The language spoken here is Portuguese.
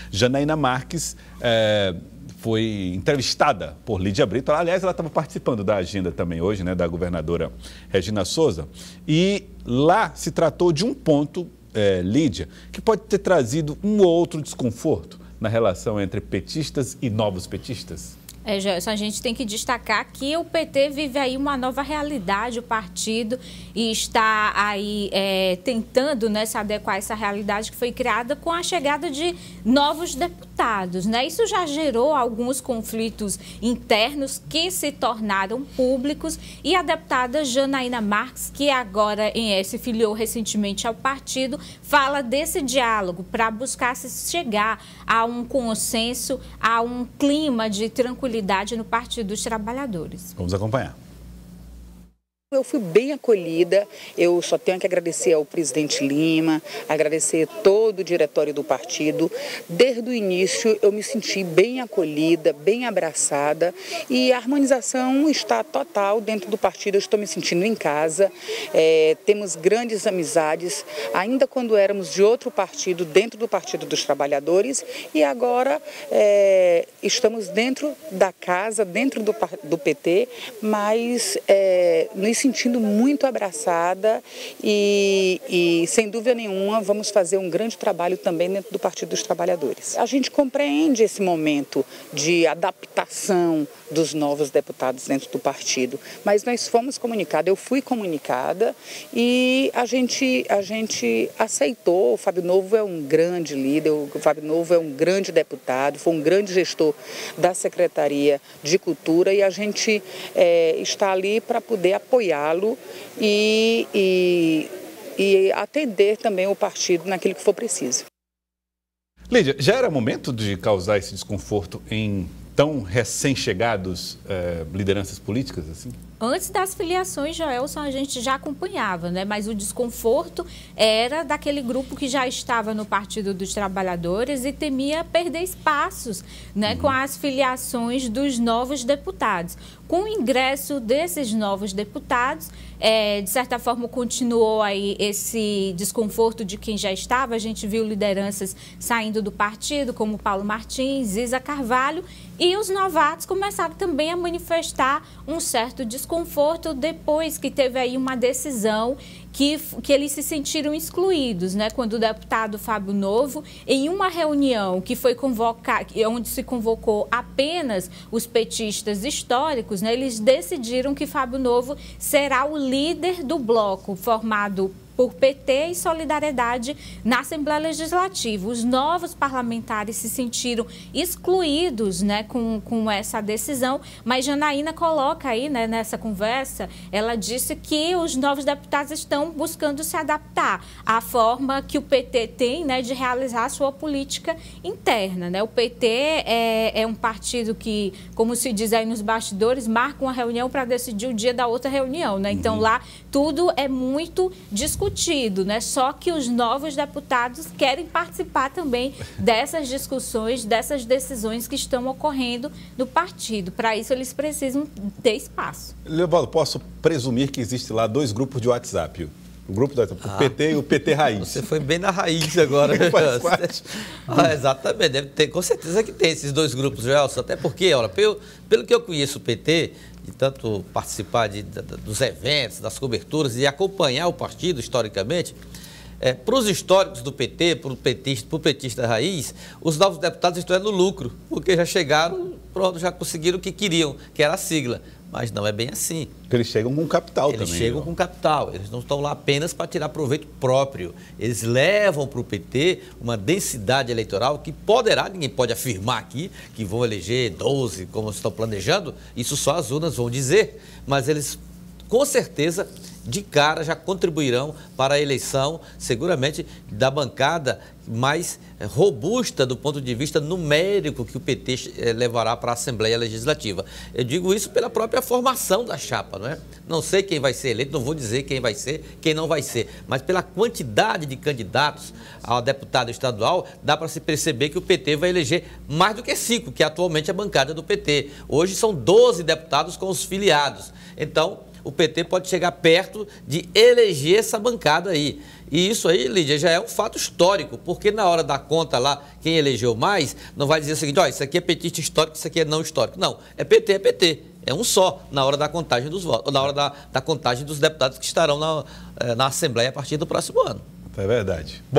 Janaína Marques foi entrevistada por Lídia Brito. Aliás, ela estava participando da agenda também hoje, né, da governadora Regina Souza. E lá se tratou de um ponto, Lídia, que pode ter trazido um ou outro desconforto na relação entre petistas e novos petistas. Gelson, a gente tem que destacar que o PT vive aí uma nova realidade, o partido, e está aí tentando, né, se adequar a essa realidade que foi criada com a chegada de novos deputados, né? Isso já gerou alguns conflitos internos que se tornaram públicos, e a deputada Janaína Marques, que agora se filiou recentemente ao partido, fala desse diálogo para buscar se chegar a um consenso, a um clima de tranquilidade no Partido dos Trabalhadores. Vamos acompanhar. Eu fui bem acolhida, eu só tenho que agradecer ao presidente Lima, agradecer todo o diretório do partido. Desde o início eu me senti bem acolhida, bem abraçada, e a harmonização está total dentro do partido. Eu estou me sentindo em casa, temos grandes amizades, ainda quando éramos de outro partido, dentro do Partido dos Trabalhadores, e agora estamos dentro da casa, dentro do PT, mas nos sentindo muito abraçada e, sem dúvida nenhuma, vamos fazer um grande trabalho também dentro do Partido dos Trabalhadores. A gente compreende esse momento de adaptação dos novos deputados dentro do partido, mas nós fomos comunicados, eu fui comunicada, e a gente aceitou. O Fábio Novo é um grande líder, o Fábio Novo é um grande deputado, foi um grande gestor da Secretaria de Cultura, e a gente está ali para poder apoiá-lo e atender também o partido naquilo que for preciso. Lídia, já era momento de causar esse desconforto em tão recém-chegados lideranças políticas assim? Antes das filiações, Joelson, a gente já acompanhava, né? Mas o desconforto era daquele grupo que já estava no Partido dos Trabalhadores e temia perder espaços, né, com as filiações dos novos deputados. Com o ingresso desses novos deputados, de certa forma, continuou aí esse desconforto de quem já estava. A gente viu lideranças saindo do partido, como Paulo Martins, Isa Carvalho, e os novatos começaram também a manifestar um certo desconforto depois que teve aí uma decisão que eles se sentiram excluídos, né? Quando o deputado Fábio Novo, em uma reunião que foi onde se convocou apenas os petistas históricos, né? Eles decidiram que Fábio Novo será o líder do bloco formado por PT e Solidariedade na Assembleia Legislativa. Os novos parlamentares se sentiram excluídos, né, com essa decisão, mas Janaína coloca aí, né, nessa conversa, ela disse que os novos deputados estão buscando se adaptar à forma que o PT tem, né, de realizar a sua política interna, né? O PT é um partido que, como se diz aí nos bastidores, marca uma reunião para decidir o dia da outra reunião, né? Então lá tudo é muito discutido, né? Só que os novos deputados querem participar também dessas discussões, dessas decisões que estão ocorrendo no partido. Para isso, eles precisam ter espaço. Leobaldo, posso presumir que existe lá dois grupos de WhatsApp? O grupo do PT e o PT Raiz. Você foi bem na raiz agora. Exatamente, deve ter, com certeza que tem esses dois grupos, Gelson. Até porque, olha, pelo que eu conheço o PT, de tanto participar dos eventos, das coberturas e acompanhar o partido historicamente, para os históricos do PT, para o petista raiz, os novos deputados estão no lucro, porque já chegaram, pronto, já conseguiram o que queriam, que era a sigla. Mas não é bem assim. Porque eles chegam com capital também. Eles chegam com capital, eles não estão lá apenas para tirar proveito próprio. Eles levam para o PT uma densidade eleitoral que poderá, ninguém pode afirmar aqui, que vão eleger 12, como estão planejando, isso só as urnas vão dizer, mas eles, com certeza, de cara já contribuirão para a eleição, seguramente, da bancada mais robusta do ponto de vista numérico que o PT levará para a Assembleia Legislativa. Eu digo isso pela própria formação da chapa, não é? Não sei quem vai ser eleito, não vou dizer quem vai ser, quem não vai ser, mas pela quantidade de candidatos a deputado estadual, dá para se perceber que o PT vai eleger mais do que 5, que é atualmente a bancada do PT. Hoje são 12 deputados com os filiados. Então, o PT pode chegar perto de eleger essa bancada aí. E isso aí, Lídia, já é um fato histórico, porque na hora da conta lá, quem elegeu mais, não vai dizer o seguinte, ó, isso aqui é petista histórico, isso aqui é não histórico. Não, é PT. É um só na hora da contagem dos votos, na hora da contagem dos deputados que estarão na Assembleia a partir do próximo ano. É verdade.